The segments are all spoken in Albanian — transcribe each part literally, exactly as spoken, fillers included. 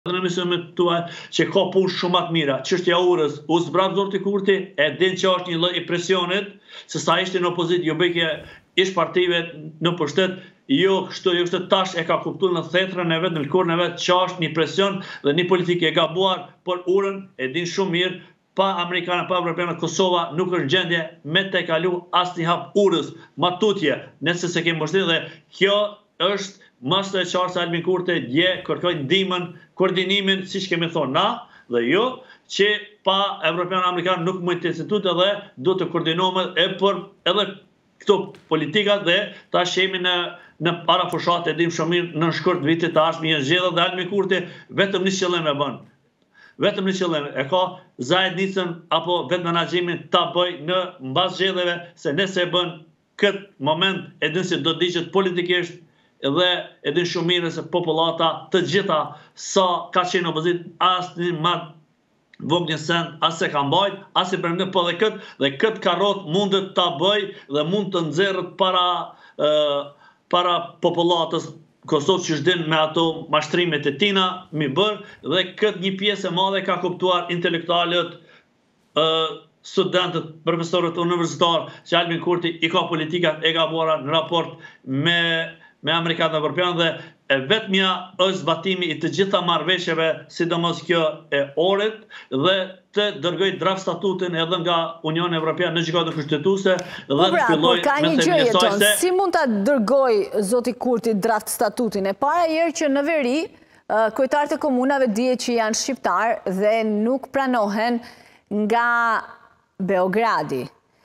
në emisionet tuaj që ka punë shumë të mira. Çështja e urës, u zbrat Zoti Kurti, e din që është një lloj presionit, se sa ishte në opozitë, jo bëjke ish partive në pushtet, jo kështu, jo kështu tash e ka kuptuar në thetrën e vet, në lkurën e vet, që është një presion dhe një politikë e gabuar, por urën e din shumë mirë, pa Amerikanë, pa Evropianë, Kosova nuk është gjendje me të kalu asnjë hap urës, matutje, nëse se kemi mbështetur dhe kjo është Masë e qarë se Albin Kurti dje kërkoj ndihmën, koordinimin, si që kemi thonë na, dhe jo, që pa Evropian Amerikan nuk mund të institut edhe do të koordinohet e për edhe këto politikat dhe ta shemi në, në para fushat e dim shumë mirë në shkurt vitit të ashtë një zgjedhje dhe Albin Kurti vetëm një qëllim e bën. Vetëm një qëllim e ka zajednicën apo vetë menaxhimin ta bëj në mbas zgjedhjeve se nëse e bën këtë moment e din se do të digjet politikisht dhe edhe shumë mirë se popullata të gjitha sa ka qenë opozit asë një matë vogë një send, asë se ka mbajt, asë i përmënë, po dhe këtë, dhe këtë karot mundet të bëj dhe mund të nxerrët para, uh, para popullatës Kosovë që shdin me ato mashtrimet e tina, mi bërë, dhe këtë një pjesë e madhe ka kuptuar intelektualët, uh, studentët, profesorët universitarë, që Albin Kurti i ka politikat e gabuara në raport me me Amerikanë dhe Evropianë dhe e vetmja është zbatimi i të gjitha marrëveshjeve, sidomos kjo e orit, dhe të dërgoj draft statutin edhe nga Unioni Evropian në gjykatën kushtetuese dhe të filloj me themelësoj se si mund ta dërgoj zoti Kurti draft statutin? E para herë që në veri kryetarët e komunave dihet që janë shqiptar dhe nuk pranohen nga Beogradi.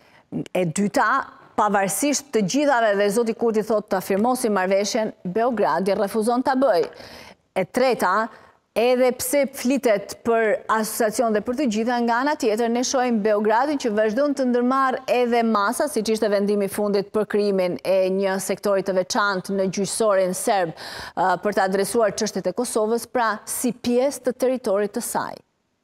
E dyta, pavarësisht të gjithave dhe zoti Kurti thot të afirmosi marrëveshjen, Beogradi refuzon ta bëj. E treta, edhe pse flitet për asociacion dhe për të gjitha, nga ana tjetër ne shohim Beogradin që vazhdon të ndërmarr edhe masa, siç ishte vendimi i fundit për krijimin e një sektori të veçantë në gjyqësorin serb për të adresuar çështjet e Kosovës, pra si pjesë të territorit të saj.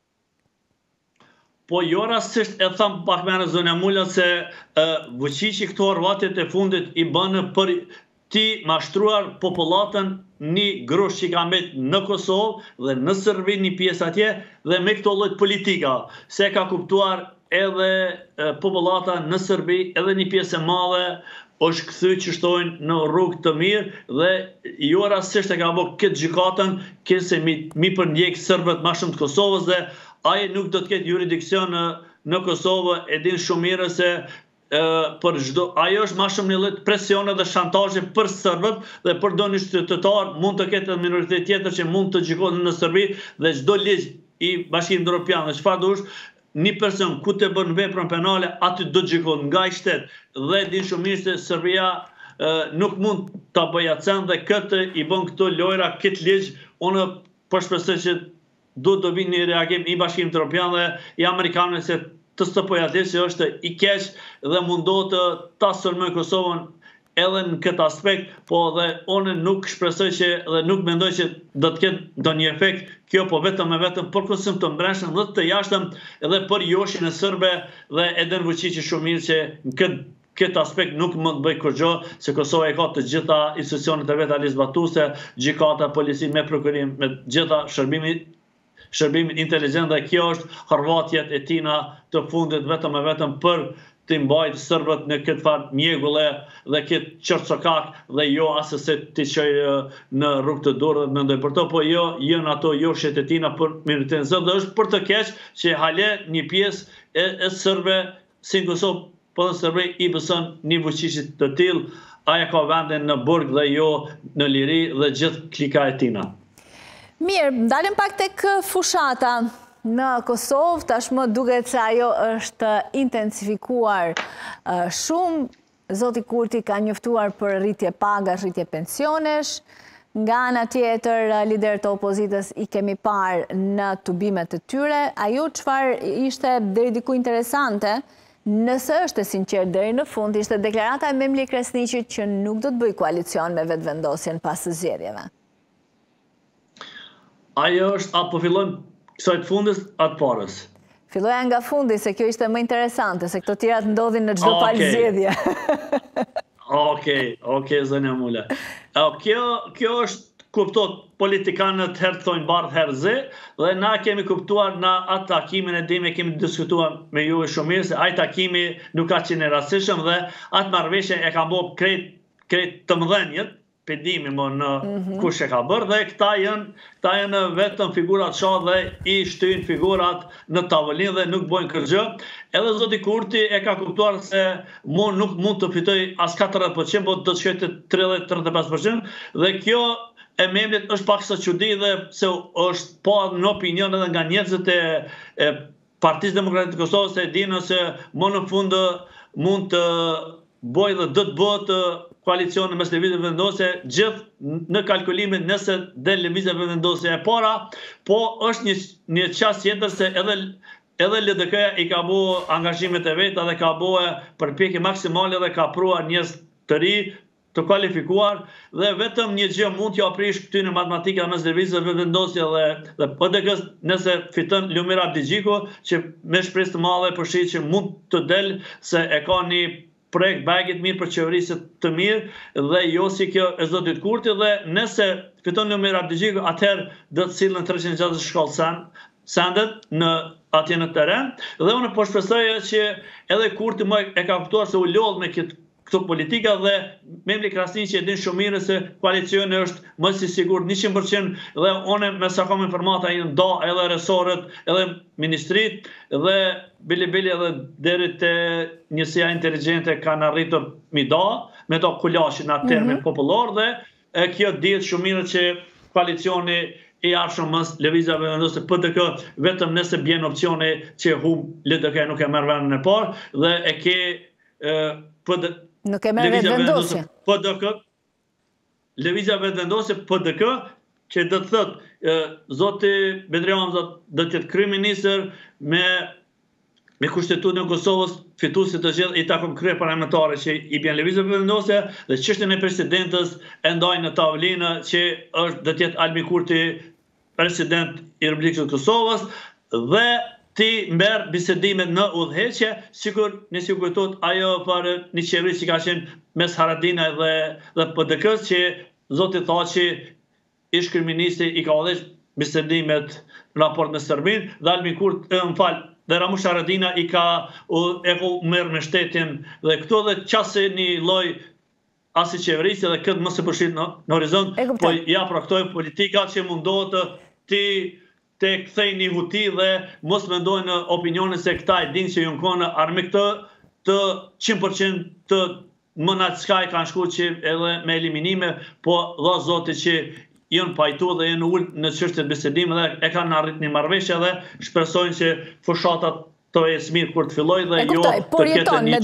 Po jo rastisht e tham pak me në zonja Mulla se uh, Vučići këto arvatit e fundit i bënë për ti mashtruar popullatën një grush që ka mbet në Kosovë dhe në Serbi një pjesë atje dhe me këto lloj politika. Se ka kuptuar edhe uh, populata në Serbi edhe një pjesë e madhe është këthy që shtojnë në rrugë të mirë dhe jo rastisht e ka bërë këtë gjykatën këse mi, mi përndjek Serbët ma shumë të Kosovës dhe aje nuk do të ketë juridikcion në, në Kosovë, e din shumë mirë se e, për çdo, ajo është ma shumë një lloj presione dhe shantazhe për Serbët dhe për do një qytetar mund të ketë minoritet tjetër që mund të gjikohet në Serbi dhe çdo ligj i Bashkimit Evropian dhe çfarë dush, një person ku të bën veprën penale aty do të gjikohet nga i shtet dhe din shumë mirë se Serbia e, nuk mund ta bëjë atë dhe këtë i bën këto lojra, këtë ligj, unë po shpresoj që do të vinë një reagim i Bashkimit Evropian dhe i Amerikanëve se të stopoja atë që është i keq dhe mundohet të ta sulmoj Kosovën edhe në këtë aspekt, po dhe unë nuk shpresoj që dhe nuk mendoj që do të ketë ndonjë efekt kjo, po vetëm e vetëm për konsum të mbrëmshëm dhe të jashtëm edhe për joshin e serbe dhe Eden Vučići shumë mirë që në këtë këtë aspekt nuk mund të bëj kurrë, se Kosova e ka të gjitha institucionet e veta alizbatuese, gjykata, polici, me prokurim, me gjitha shërbimit shërbimit inteligjent dhe kjo është harvatjet e tina të fundit vetëm e vetëm për të mbajtë Serbët në këtë farë mjegulle dhe këtë qërcokak dhe jo asë se të qoj në rrugë të durë dhe mendoj për to, po jo jënë ato jo shetë e tina për minoritetën sërbë dhe është për të keq që hale një pjesë e, e Sërbe si në Kosovë, po në Sërbe i bësën një Vučićit të tillë, aja ka vendin në burg dhe jo në liri dhe gjithë klika e tina. Mirë, dalim pak tek fushata në Kosovë, tashmë duket se ajo është intensifikuar shumë. Zoti Kurti ka njoftuar për rritje pagash, rritje pensionesh. Nga ana tjetër, liderët e opozitës i kemi parë në tubimet e tyre. Ajo çfarë ishte deri diku interesante, nëse është e sinqert deri në fund, ishte deklarata e Memli Kresniqit që nuk do të bëjë koalicion me vetëvendosjen pas së zgjedhjeve. Ajo është, apo fillojmë kësaj të fundit atë parës? Filloja nga fundi, se kjo ishte më interesante, se këto tjerat ndodhin në çdo palë zgjedhje. Okej, okej, zonja Mulla. Kjo, kjo është kuptot politikanët herë thonë bardh herë zë, dhe na kemi kuptuar në atë takimin e dime kemi diskutuar me ju e shumë mirë se ai takimi nuk ka qenë i rastishëm dhe atë marrëveshje e ka bërë krejt krejt të mëdhenjët, pedimi më në kush e ka bërë, dhe këta janë këta janë vetëm figurat shoh dhe i shtyjnë figurat në tavolinë dhe nuk bojnë kërgjë. Edhe zoti Kurti e ka kuptuar se mu nuk mund të fitoj as katërdhjetë përqind, por do të shkojë te tridhjetë deri në pesë përqind, dhe kjo e memrit është pak sa çudi dhe se është pa në opinion edhe nga njerëzit e, e Partisë Demokratike të Kosovës se dinë se më në fund mund të bojë dhe do të bëhet koalicion mes lëvizjeve vendose, gjithë në kalkulimin nëse del lëvizjeve vendose e para, po është një një çast tjetër se edhe edhe L D K i ka bëu angazhimet e veta dhe ka bëu përpjekje maksimale dhe ka pruar njerëz të ri të kualifikuar dhe vetëm një gjë mund t'ju aprish këtyre matematika mes lëvizjeve vendosje dhe dhe P D K-s nëse fiton Lumir Abdigjiku që me shpresë të madhe përshit që mund të del se e ka një projekt bagit mirë për qeverisë të mirë dhe jo si kjo e zotit Kurti, dhe nëse fiton Lumir Abdigjiku atëherë do të sillen treqind e gjashtëdhjetë shkollë sandet në atje në teren, dhe unë po shpresoj që edhe Kurti më e ka kuptuar se u lodh me këtë këto politika dhe Memri Krasniqi që e din shumë mirë se koalicioni është më si sigurt njëqind përqind, dhe unë me sa kam informata i nda edhe resorët, edhe ministrit dhe bili bili edhe deri te njësia inteligjente kanë arritur mi da, me do kulashin atë termin mm -hmm. popullor, dhe e kjo dihet shumë mirë që koalicioni i arshëmës lëvizjeve vendose P D K vetëm nëse bjen opcioni që hum L D K nuk e merr vendin e parë dhe e ke e, P D K Nuk e merr vetë vendosje. P D K, lëvizja vetë vendosje P D K, që do të thotë zoti Bedrian do të jetë kryeministër me me kushtetutën e Kosovës, fituesi të gjithë i takon kryeparlamentare që i bën lëvizja vetë vendosje, dhe çështjen e presidentës e ndajnë në tavolinë që është do të jetë Albin Kurti president i Republikës së Kosovës, dhe ti mberë bisedimet në udhëheqje, sikur nësi u kujtohet ajo për një qeveri që ka qenë mes Haradina dhe, dhe P D K-s, që zoti tha që ish kryeministri i ka udhëheq bisedimet në raport me Serbinë, dhe Albin Kurti, më fal, dhe Ramush Haradina i ka e ka merr me shtetin, dhe këto dhe qase një lloj as i qeverisë dhe këtë mos e përshit në, në horizont, po ja praktoj politika që mundohet ti të kthej një huti dhe mos mendojnë opinionin se këta e dinë që ju në armi këtë të qind përqind të më në çka i kanë shku që edhe me eliminime, po dha zoti që janë pajtu dhe janë ullë në çështjet bisedime dhe e kanë arrit një marrëveshje dhe shpresojnë që fushatat të ecë mirë kur të fillojë dhe jo të ketë një